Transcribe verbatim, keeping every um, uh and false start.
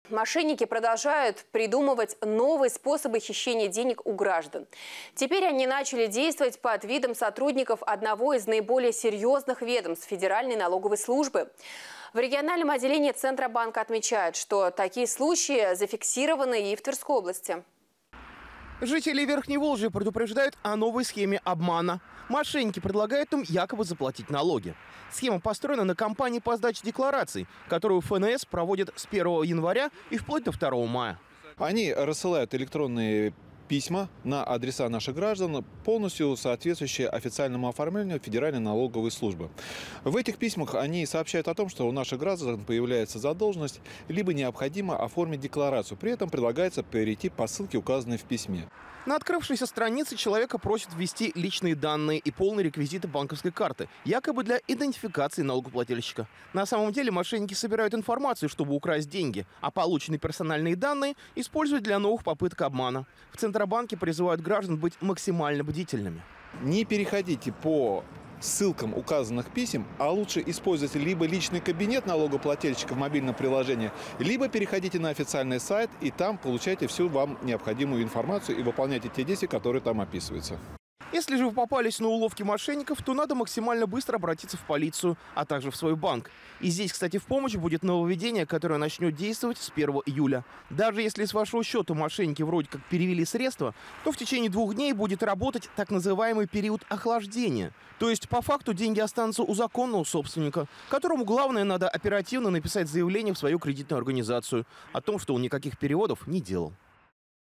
Мошенники продолжают придумывать новые способы хищения денег у граждан. Теперь они начали действовать под видом сотрудников одного из наиболее серьезных ведомств Федеральной налоговой службы. В региональном отделении Центробанка отмечают, что такие случаи зафиксированы и в Тверской области. Жители Верхней Волжи предупреждают о новой схеме обмана. Мошенники предлагают им якобы заплатить налоги. Схема построена на кампании по сдаче деклараций, которую эф эн эс проводит с первого января и вплоть до второго мая. Они рассылают электронные письма на адреса наших граждан, полностью соответствующие официальному оформлению Федеральной налоговой службы. В этих письмах они сообщают о том, что у наших граждан появляется задолженность, либо необходимо оформить декларацию. При этом предлагается перейти по ссылке, указанной в письме. На открывшейся странице человека просят ввести личные данные и полные реквизиты банковской карты, якобы для идентификации налогоплательщика. На самом деле мошенники собирают информацию, чтобы украсть деньги, а полученные персональные данные используют для новых попыток обмана. В Центробанке призывают граждан быть максимально бдительными. Не переходите по ссылкам указанных писем, а лучше используйте либо личный кабинет налогоплательщика в мобильном приложении, либо переходите на официальный сайт и там получайте всю вам необходимую информацию и выполняйте те действия, которые там описываются. Если же вы попались на уловки мошенников, то надо максимально быстро обратиться в полицию, а также в свой банк. И здесь, кстати, в помощь будет нововведение, которое начнет действовать с первого июля. Даже если с вашего счета мошенники вроде как перевели средства, то в течение двух дней будет работать так называемый период охлаждения. То есть, по факту, деньги останутся у законного собственника, которому главное надо оперативно написать заявление в свою кредитную организацию о том, что он никаких переводов не делал.